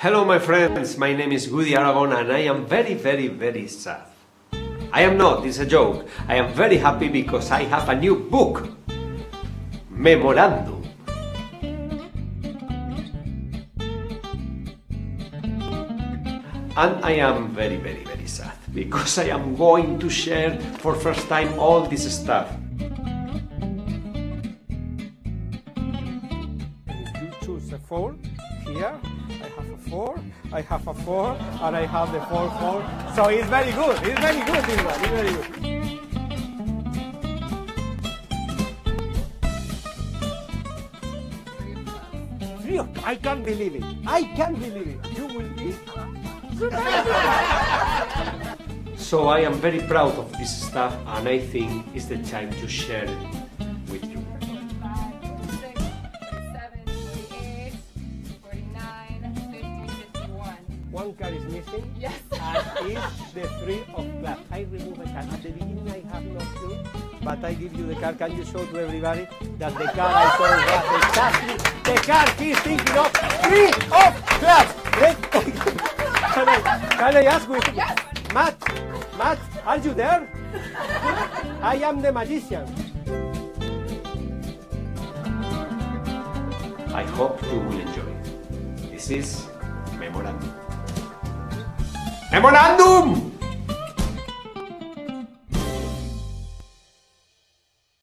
Hello my friends, my name is Aragon and I am very sad. I am not, it's a joke. I am very happy because I have a new book, Memorandum. And I am very sad because I am going to share for first time all this stuff. If you choose a 4 here, I have a 4, I have a 4, and I have the 4. So it's very good, this one, it's very good. I can't believe it. You will be. So I am very proud of this stuff and I think it's the time to share it with you. 46, 47, 48, 49, 50, 51. One card is missing. Yes. And it's the 3 of clubs. I remove a card. At the beginning I have no clue, but I give you the card. Can you show to everybody that the card I told was exactly the card he's thinking of? 3 of clubs. Can I ask you? Yes. Matt, are you there? I am the magician. I hope you will enjoy it. This is Memorandum. Memorandum!